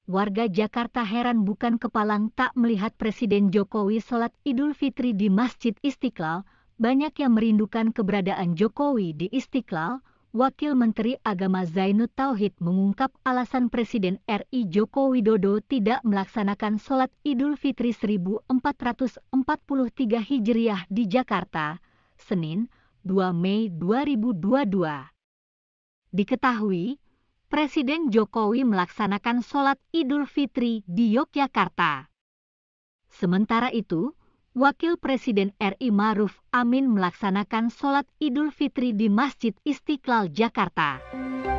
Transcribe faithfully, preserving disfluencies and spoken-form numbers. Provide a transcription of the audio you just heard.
Warga Jakarta heran bukan kepalang tak melihat Presiden Jokowi sholat Idul Fitri di Masjid Istiqlal. Banyak yang merindukan keberadaan Jokowi di Istiqlal. Wakil Menteri Agama Zainud Tauhid mengungkap alasan Presiden R I Joko Widodo tidak melaksanakan sholat Idul Fitri seribu empat ratus empat puluh tiga Hijriah di Jakarta, Senin, dua Mei dua ribu dua puluh dua. Diketahui, Presiden Jokowi melaksanakan sholat Idul Fitri di Yogyakarta. Sementara itu, Wakil Presiden R I Ma'ruf Amin melaksanakan sholat Idul Fitri di Masjid Istiqlal Jakarta.